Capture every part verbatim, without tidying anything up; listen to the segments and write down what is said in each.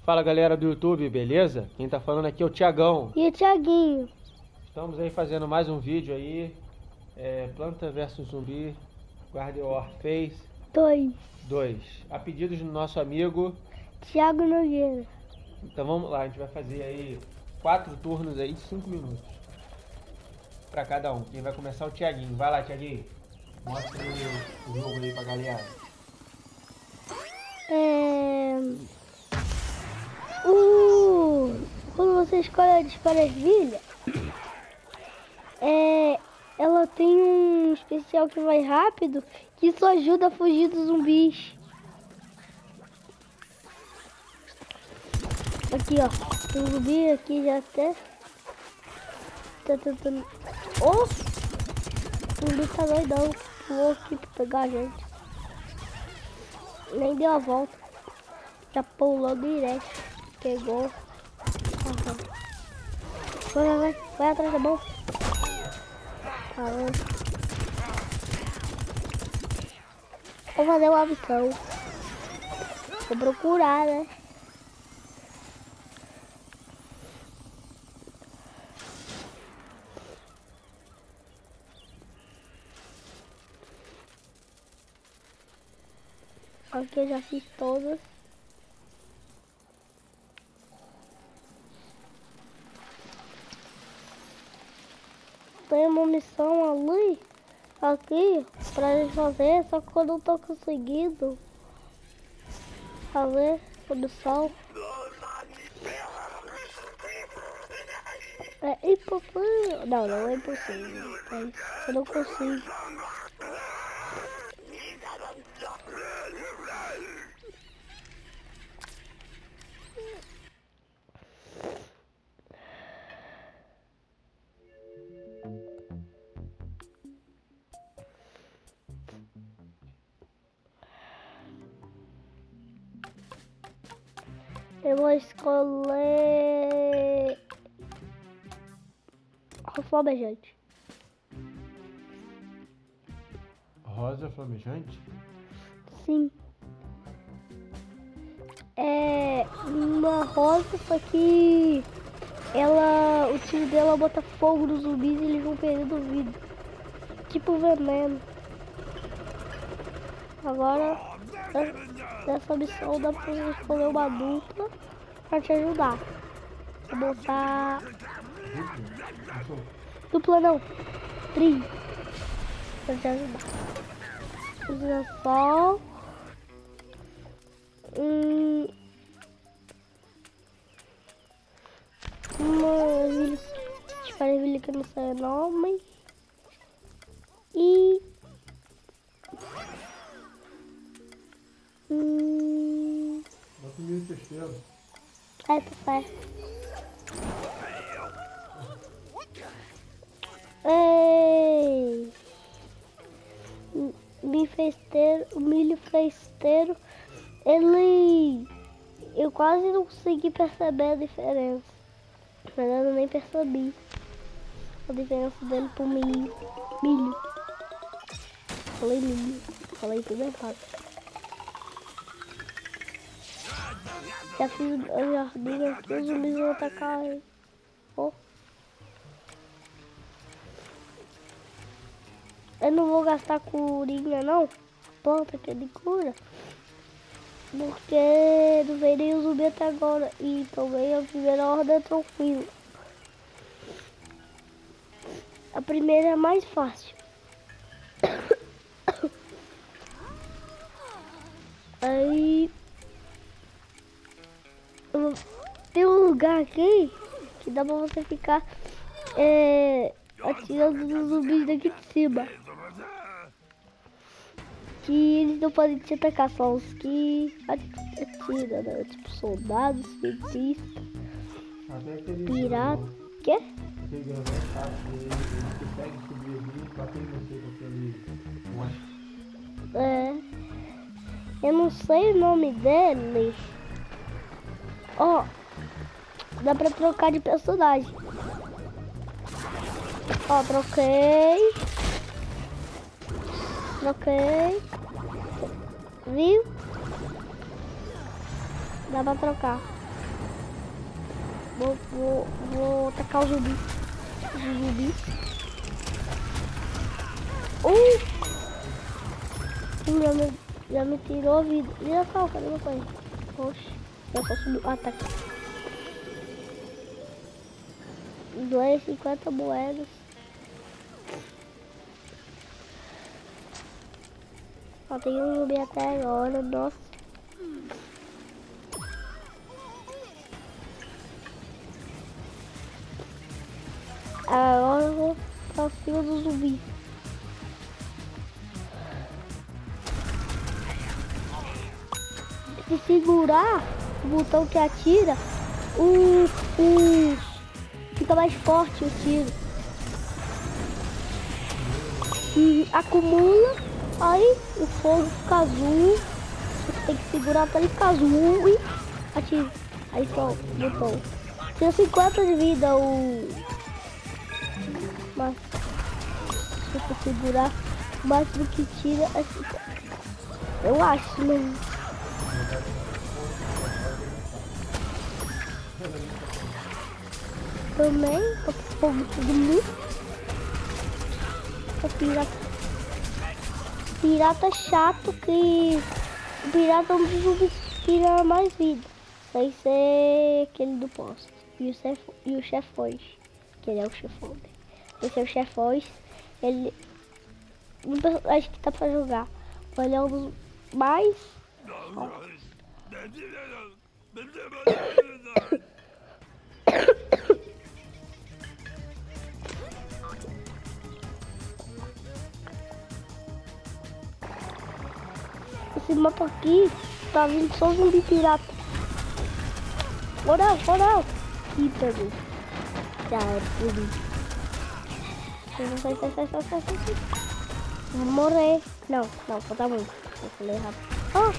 Fala galera do YouTube, beleza? Quem tá falando aqui é o Thiagão. E o Thiaguinho. Estamos aí fazendo mais um vídeo aí. É, Planta versus Zumbi Garden Warfare Dois. dois. A pedidos do nosso amigo Thiago Nogueira. Então vamos lá, a gente vai fazer aí quatro turnos aí de cinco minutos pra cada um. Quem vai começar é o Thiaguinho. Vai lá, Thiaguinho. Mostra o, o jogo aí pra galera. É... O... Quando você escolhe a disparasvilha, é... ela tem um especial que vai rápido, que isso ajuda a fugir dos zumbis. Aqui, ó. Tem um zumbi aqui já até. Tá tentando. Oh! O zumbi tá doidão. Pulou aqui pra pegar a gente. Nem deu a volta. Já pulou direto. Pegou. Aham. Vai, vai, vai. Vai atrás da mão. Caramba. Vou fazer uma missão. Vou procurar, né? Aqui eu já fiz todas. Tem uma missão ali, aqui, pra gente fazer, só que eu não tô conseguindo fazer a missão. É impossível. Não, não é impossível. Mas eu não consigo. Eu vou escolher rosa flamejante. Rosa flamejante? Sim. É uma rosa, só que ela, o tiro dela bota fogo nos zumbis e eles vão perdendo vida. Tipo veneno. Agora, nessa missão dá pra escolher uma dupla pra te ajudar. Vou botar... Dupla não, trio, pra te ajudar. Usa sol. Hum, uma vilha, espalha vilha que não sai nome. E... Hum... Bota o milho testeiro. É, tá certo. Ei! Milho festeiro, o milho festeiro, ele... Eu quase não consegui perceber a diferença. Na verdade, eu nem percebi a diferença dele pro milho. Milho. Falei milho. Falei tudo errado. Já fiz o jardim aqui, os zumbis vão atacar ele. Oh. Eu não vou gastar curinha não, planta que é de cura, porque não veio nem o zumbi até agora e também a primeira ordem é tranquila. A primeira é mais fácil. Aí tem um lugar aqui que dá pra você ficar é, atirando nos zumbis daqui de cima. Que eles não podem te atacar, só os que atiram, né? Tipo soldados, cientistas, pirata. Quê? É. Eu não sei o nome dele. Ó, oh, dá pra trocar de personagem. Ó, oh, troquei. Troquei. Viu? Dá pra trocar. Vou, vou, vou tacar o zumbi. O zumbi. Uh! Já me, já me tirou a vida. Vira cá, cadê meu pai? Oxe, eu só subi. Ah, tá aqui. duzentas e cinquenta moedas. Só tem um zumbi até agora, nossa. Agora eu vou pra cima do zumbi. Se segurar o botão que atira, o, o fica mais forte o tiro. E acumula, aí o fogo fica azul. Você tem que segurar para ele ficar azul e atira. Aí só o botão. Tira cinquenta de vida o. Mas se você segurar, o máximo que tira é cinquenta. Eu acho, né? Também, o fogo todo mundo. O pirata. Pirata chato que. O pirata é um dos zumbis que tira mais vida. Sem ser aquele do posto. E o, chef, e o chefões. Que ele é o chefão. Esse é o chefões. Ele. Um personagem que dá pra jogar. Ele é um dos mais. Ó. Esse mapa aqui tá vindo só zumbi pirata. Moral, moral. Ih, pegou. Já é por isso. Sai, sai, sai, sai, sai, sai. Vou morrer. Não, não, falta muito. Eu falei rápido. Ah!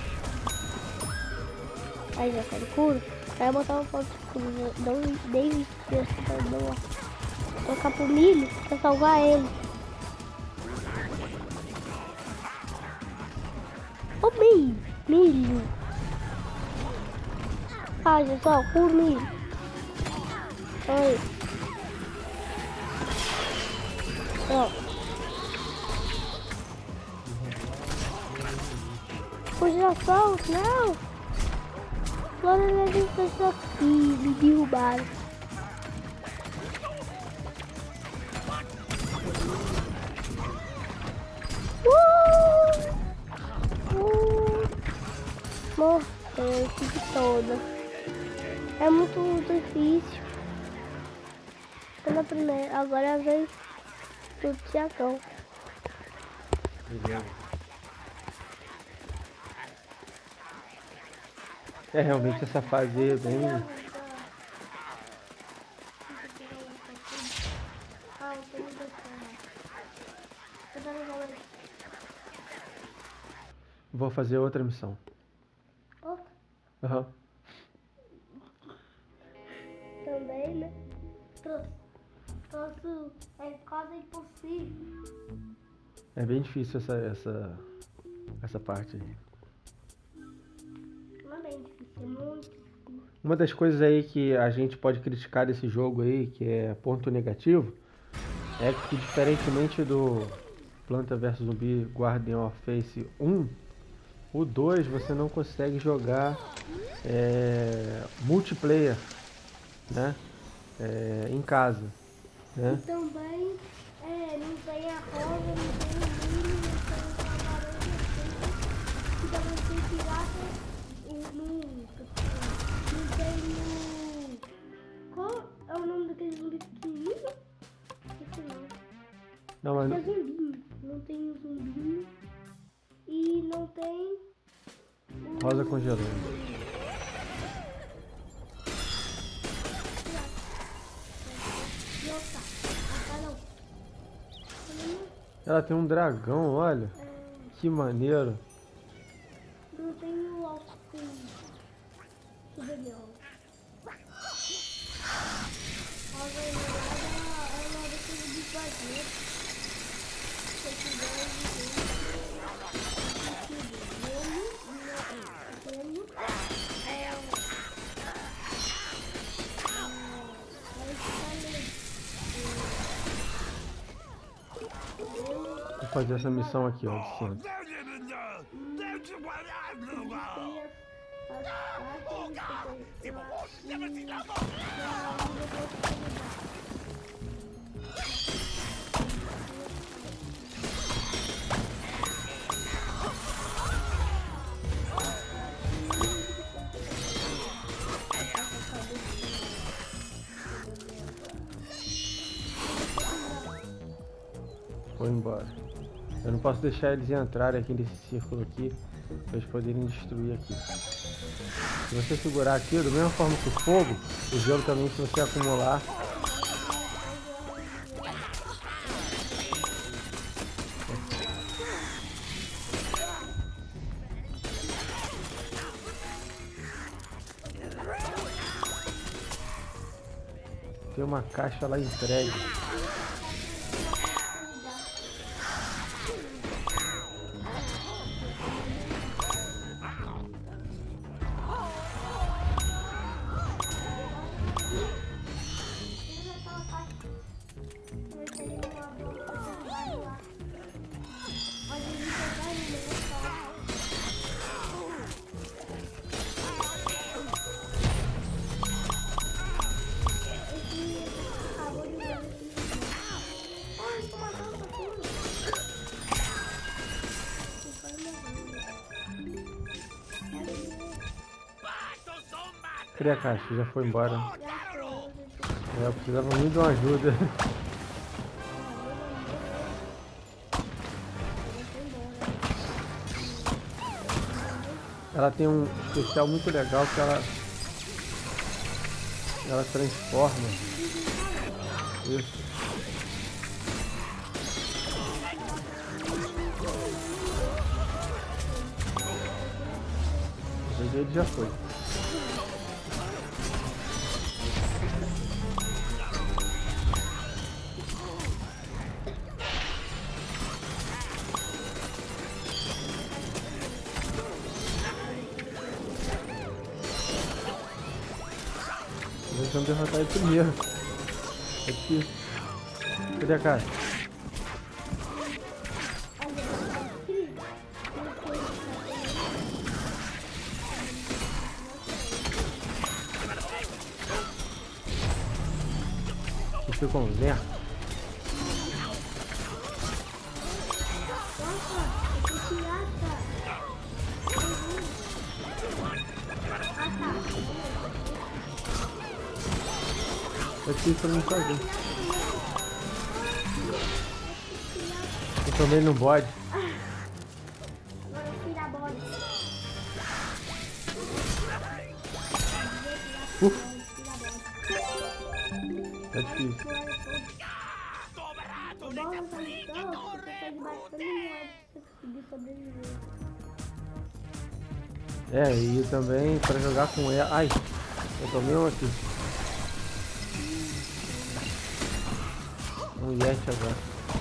Aí já sai de cura. Aí botar uma foto de cura. Não dei isso. Tocar pro milho pra salvar ele. Ô milho, milho. Ah, pessoal, o milho. Oi. Ó. Girassol, não. Agora ele está aqui, me derrubaram. Morreu, fique toda. É muito difícil. Pela primeira, agora vem do Tiagão. É, realmente essa fase aí é bem... Vou fazer outra missão. Outra? Aham. Uhum. Também, né? Trouxe, é quase impossível. É bem difícil essa, essa, essa parte aí. Não é bem difícil, é muito difícil. Uma das coisas aí que a gente pode criticar desse jogo aí, que é ponto negativo, é que diferentemente do Planta versus. Zumbi Guardian of Face um, o dois você não consegue jogar é, multiplayer, né? É, em casa, né? E também é, não tem a rosa, não tem o milho, não tem a laranja, que também tem pirata, o nunca. Não tem o... Qual é o nome daquele zumbi pequenininho? Esse não. Não, mas... É zumbinho. Não tem o zumbinho. E não tem... O... Rosa congelando. Ela tem um dragão, olha. É... Que maneiro. Não tem o alto superior. A verdade é uma daquele de fazer. Se quiser dizer. fazer essa missão aqui, ó, de cima. Foi embora. Eu não posso deixar eles entrarem aqui nesse círculo aqui, para eles poderem destruir aqui. Se você segurar aqui, da mesma forma que o fogo, o gelo também, se você acumular, tem uma caixa lá entregue. Cadê a caixa? Já foi embora. É, eu precisava muito de uma ajuda. Ela tem um especial muito legal que ela ela transforma. Isso. O ele já foi. Vamos derrotar ele primeiro. Aqui. Cadê a caixa? Você conversa. É difícil pra mim fazer. Eu tomei no bode. Agora eu tiro a bode. Uh. É difícil. O bom dessa missão é que você pode bastante moeda pra conseguir sobreviver. É, e também pra jogar com ela. Ai, eu tomei um aqui. Um Yeti agora.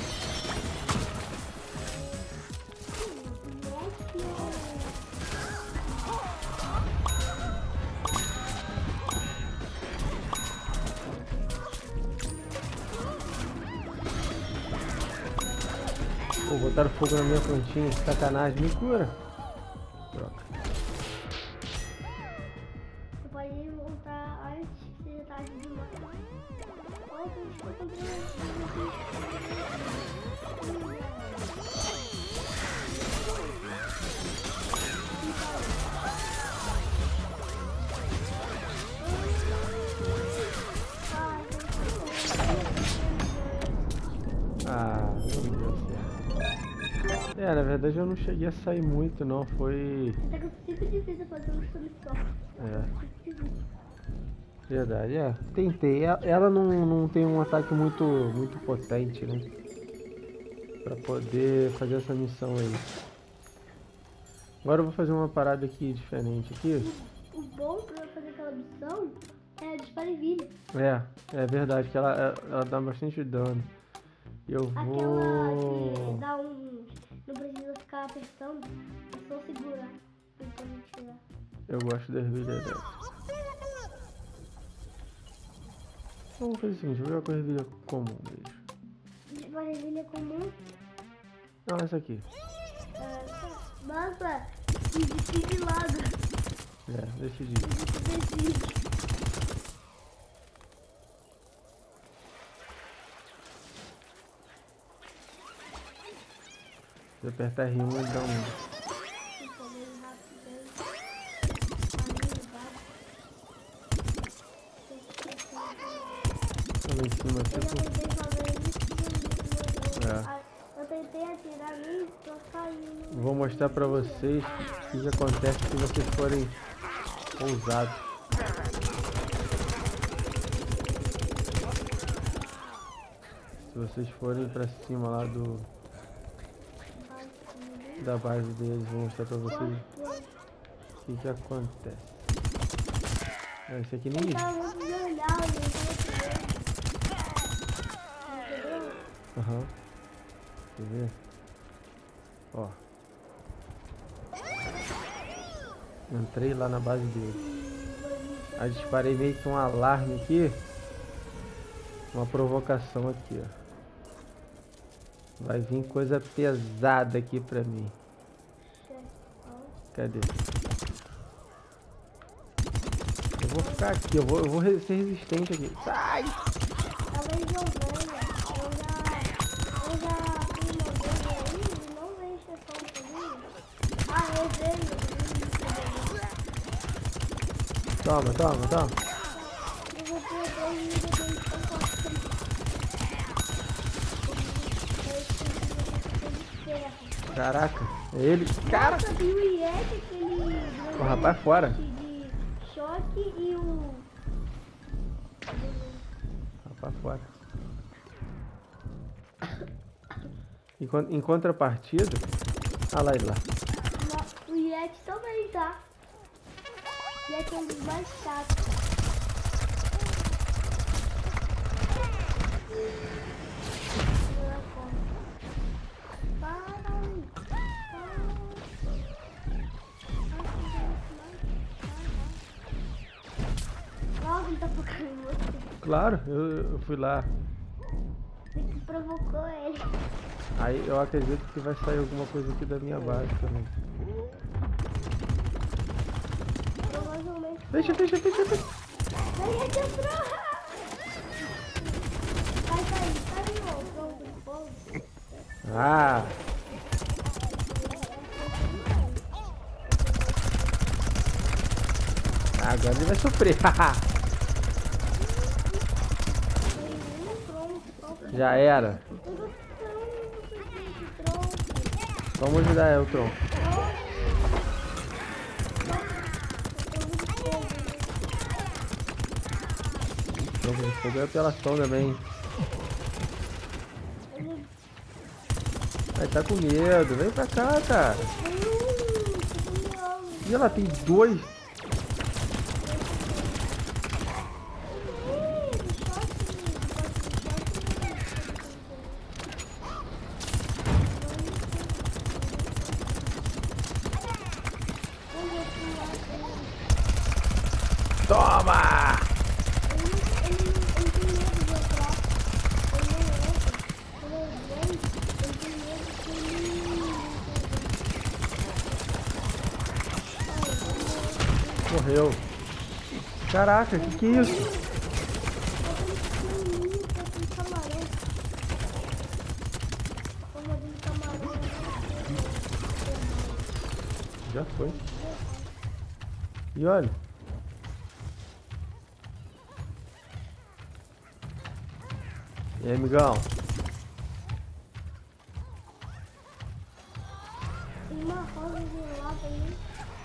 Pô, botaram fogo na minha plantinha, que sacanagem, me cura. Troca. Você pode voltar antes que seja tarde demais. Olha, eu estou comprando. Ah, não deu certo. É, na verdade eu não cheguei a sair muito, não. Foi. Até que eu sempre difícil fazer um só. É. Verdade, é. Tentei. Ela- Ela não, não tem um ataque muito, muito potente, né? Pra poder fazer essa missão aí. Agora eu vou fazer uma parada aqui diferente aqui. O bom pra fazer aquela missão é desparevilha. É, é verdade que ela, ela dá bastante dano. Eu Aquela vou. que dá um. Não precisa ficar apertando, é só segurar. Tentando tirar. Eu gosto da ervilha dela. Vamos fazer o seguinte, vou jogar com a ervilha comum mesmo. Desparevilha comum. Não, essa aqui. Nossa, decide logo. É, decidi. Decide. Se apertar R um, ele dá um. Lá em cima, tipo. É. Eu tentei atirar nisso, tô caindo. Vou mostrar pra vocês o que, que acontece se vocês forem ousados. Se vocês forem pra cima lá do da base deles, vou mostrar pra vocês o que, que acontece. É, esse aqui nem. Tá muito legal, entendeu? Aham. Quer ver? Ó. Entrei lá na base dele. Aí disparei meio que um alarme aqui. Uma provocação aqui, ó. Vai vir coisa pesada aqui pra mim. Cadê? Eu vou ficar aqui, eu vou, eu vou ser resistente aqui. Sai! Ela é jogando. Eu já, eu já fui uma vez aí e não vejo exceção comigo. Ah, eu vejo. Toma, toma, toma. Eu vou ter dois níveis de Caraca, é ele. Cara! Nossa, viu o Yeti, aquele... O rapaz fora. De choque e o... Rapaz fora. Em, con- em contrapartida... Ah lá ele lá. O Yeti também tá. O Yeti é um dos mais chatos. Nossa, ele tá focando em você. Claro, eu, eu fui lá. Você que provocou ele. Aí eu acredito que vai sair alguma coisa aqui da minha base também. Provavelmente. Deixa, deixa, deixa, deixa. Vai, Yeti entrou! Vai sair, sai de novo. Pronto, de fogo. Ah! Agora ele vai sofrer. Já era. Vamos ajudar o tronco. Tronco de fogo é apelação também. Ai, tá com medo. Vem pra cá, cara. E ela tem dois. Toma! Morreu. Caraca, que que é isso? Já foi. E olha. E aí, amigão? Tem uma rosa gelada aí.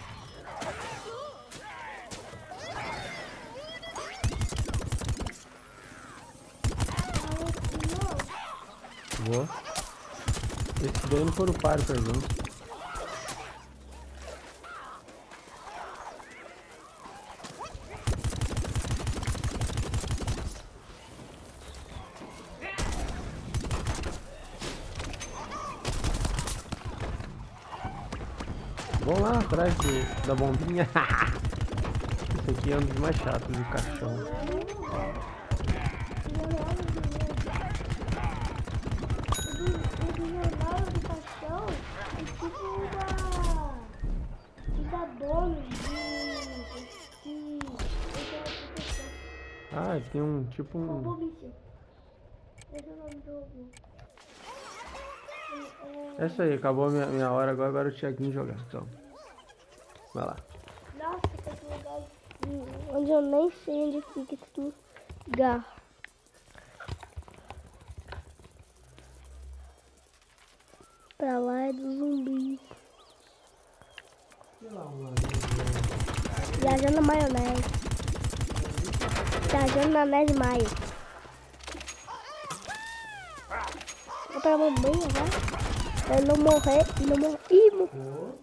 Vou. Esse daí não foram páreo pra gente. Vamos lá atrás do, da bombinha. Esse aqui é um dos mais chatos do caixão. O jornal do caixão Não, é tipo uma... Fica bônus de... de... Ah, tem um tipo Robô um. Míssil. Esse é o nome do jogo. É isso aí, acabou a minha, minha hora agora, agora o Thiaguinho jogar. Então. Vai lá. Nossa, que lugar onde eu nem sei onde fica esse lugar. Pra lá é do zumbi. Viajando na maionese. Viajando na maionese maio. Vou pra mamãe agora. Pra eu não morrer e não morrer. Ih, morreu.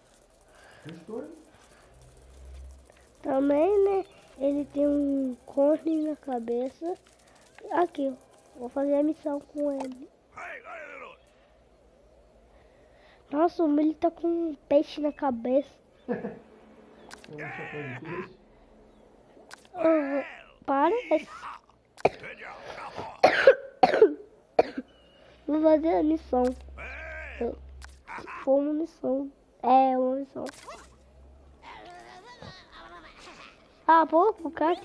Também, né? Ele tem um cone na cabeça. Aqui, ó. Vou fazer a missão com ele. Nossa, o milho tá com um peixe na cabeça. Uhum, parece. Vou fazer a missão. Foi uma missão. É, uma missão. Ah, pô, o cara.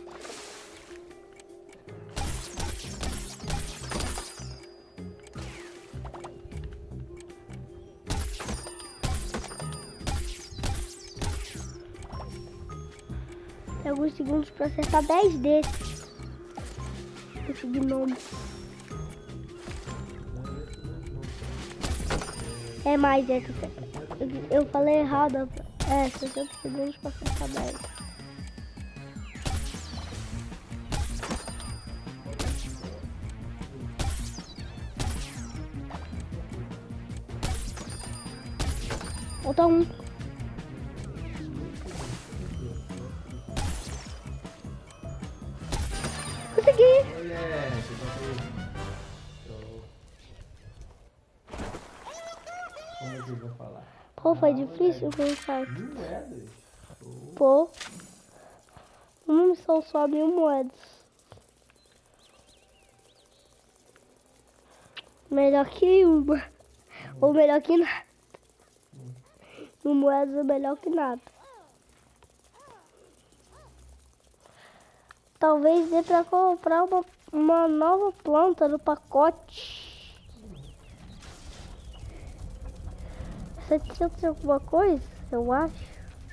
Tem alguns segundos pra acertar dez desses. Esse gnome. É mais, é. Eu, eu falei errado. É, sessenta segundos pra acertar dez. Falta um. Consegui. Como é que eu vou falar? Pô, foi difícil pensar. Pô. Uma missão só mil moedas. Melhor que uma. Ou melhor que nada. Mil moedas é melhor que nada. Talvez dê pra comprar uma, uma nova planta no pacote. setecentos e alguma coisa, eu acho.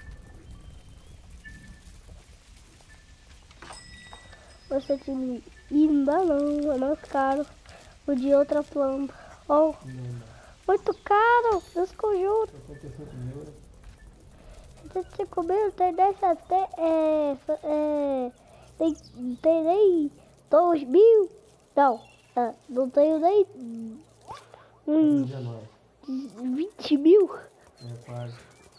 Você tinha... Ainda não, é mais caro. O de outra planta. Oh, muito caro, esse conjunto. cinco mil, tem dez até. É. É. Tem, tem nem dois mil. Não, é, não tenho nem. Uns vinte mil. É quase.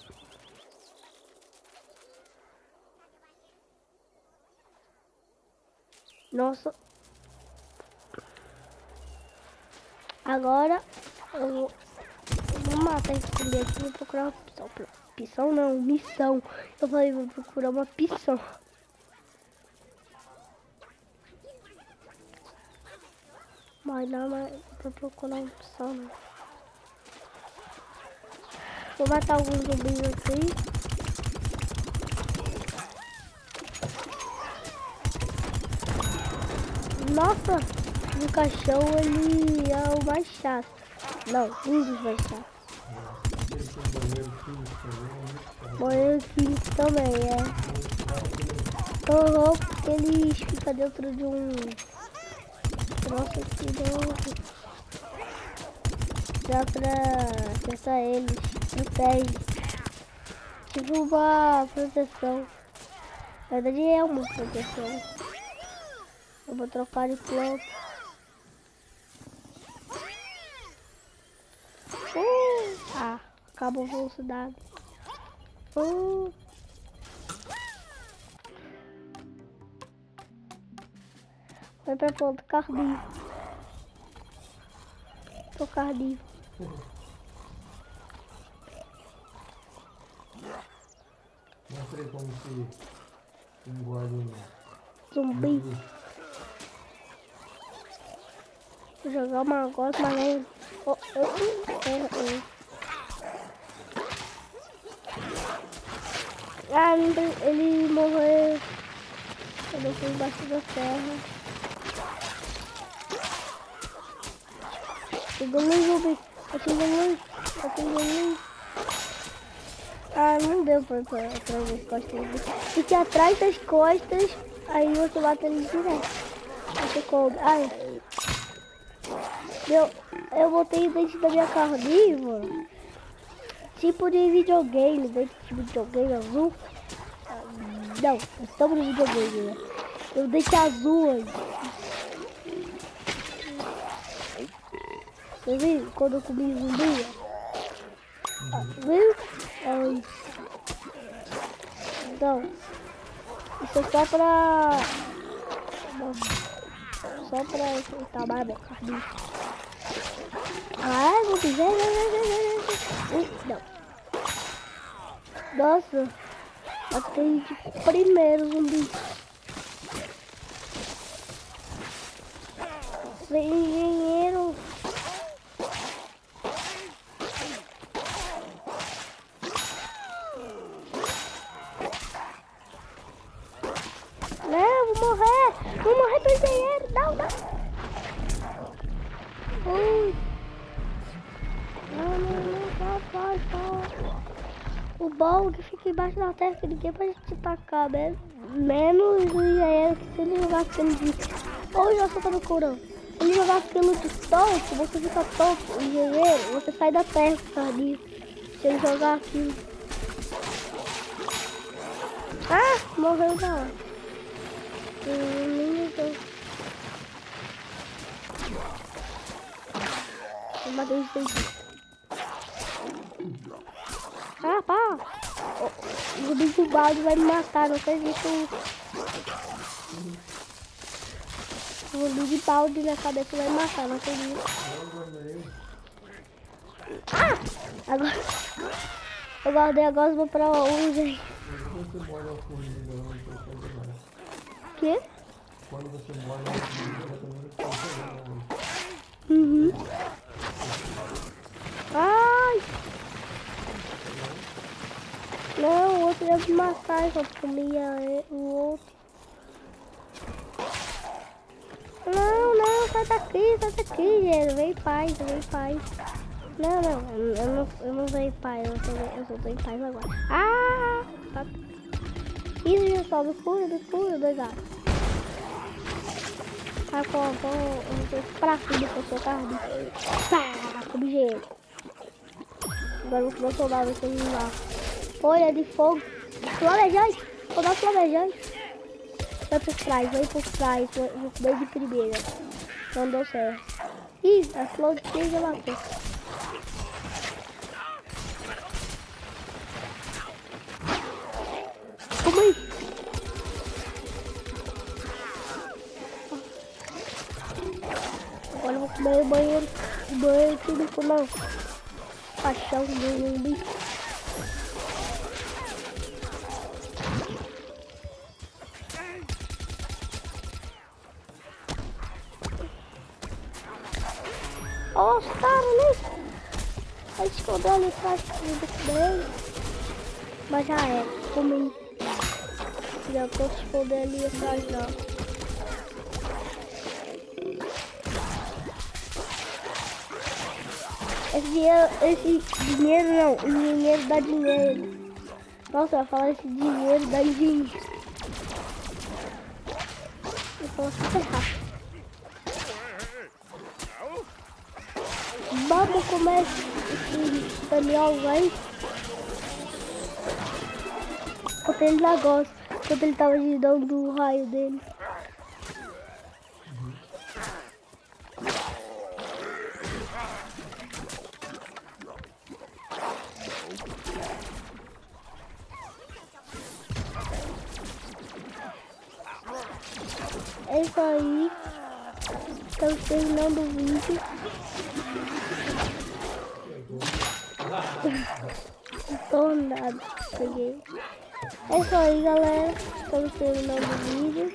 Nossa. Agora eu vou, eu vou matar esse zumbi aqui e vou procurar uma opção. Opção não, missão. Eu falei, vou procurar uma opção. Mas não, mas pra procurar uma opção não. Vou matar alguns zumbis aqui. Nossa, o caixão ele é o mais chato. Não, um dos mais chatos. Banheiro químico também, é. Uhum, porque eles ficam dentro de um... Nossa, que não... Dá pra acertar eles, protege. Tipo uma proteção. Na verdade é uma proteção. Eu vou trocar de planta. Uh, ah, acabou a velocidade. Uh. Vai pra planta, cardivo. Tô cardivo. Mostrei como se engole um Zumbi. Vou jogar uma agora, mas não. Oh, eu errei. Ah, ele morreu. Eu fui embaixo da terra. Pegou luz, Rubi. Eu tenho luz. Eu tenho luz. Ah, não deu pra, pra, pra ver as costas dele. Fique atrás das costas, aí você bate ele direto. Você come. Ai. Eu, eu botei dentro da minha carniva. Tipo de videogame, dentro de videogame azul. Não, estamos no videogame, né? Eu deixei azul aí. Você viu quando eu comi zumbi? Ah, viu? É isso. Então, isso é só pra... Só pra enfrentar mais a boca. Ah, vou dizer... Não. Nossa, matei de primeiro zumbi. Engenheiro. Não, vou morrer. Vou morrer pro engenheiro. Não, não. Ui. Não, não, não. Vai, vai, vai. O bom que fica embaixo da terra que ninguém pode te tacar, né? Menos o engenheiro, que se ele jogar pelo de... Ou já solta no curão. Se ele jogar pelo de topo, você fica topo. O engenheiro, você sai da terra, sabe? Se ele jogar aquilo. Ah, morreu já. Hum, eu matei os dois. Ah, pá! O bicho balde vai me matar, não acredito. O bicho balde na cabeça vai me matar, não acredito. Ah! Agora... Eu guardei agora, vou pra onde, gente? O quê? Quando você morre na comida, Uhum. Ai! Não, o outro ia me matar enquanto comia o outro. Não, não, sai daqui, sai daqui, gente. Vem paz, vem paz. Não, não, eu não, eu não venho paz, eu só, eu só tô em paz agora. Ah! Tá. Isso, já sobe, me cura, me cura, dois gatos. Ah, pô, pô, eu tô pra cima com o seu carro. Pá, como jeito. Agora o meu soldado vai ser lá. Folha de fogo. Flamejante. Vou dar flamejante. Vai por trás, vai por trás. Vou comer de primeira. Não deu certo. Ih, a flor de fogo já matou. Como aí? Agora eu vou comer o banheiro. O banheiro tudo com não. Paixão do zumbi. Olha os caras ali. Vai esconder ali atrás dele. Mas já é. Comi. Já tô se esconder ali atrás não. Esse dinheiro, esse dinheiro não, o dinheiro dá dinheiro. Nossa, eu ia falar esse dinheiro dá dinheiro. Eu vou falar super rápido. Vamos comer esse Daniel, vai. Botei ele na gosta, quando ele tava dando o raio dele. É isso aí. Estamos terminando o vídeo. Não tô nada. Peguei. É isso aí, galera. Estamos terminando o vídeo.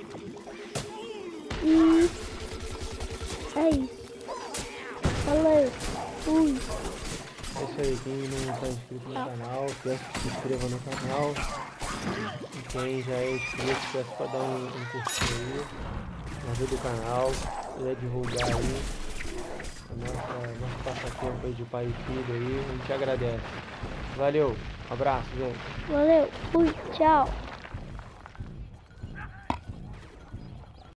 E é isso. Valeu. Fui. É isso aí, quem não está inscrito no canal, peço que se inscreva no canal. E quem já é inscrito, peço para dar um, um curtir aí. Ajuda o canal, quiser divulgar aí a nossa, nosso passatempo aí de pai e filho aí, a gente agradece. Valeu, abraço, gente. Valeu. Fui. Tchau.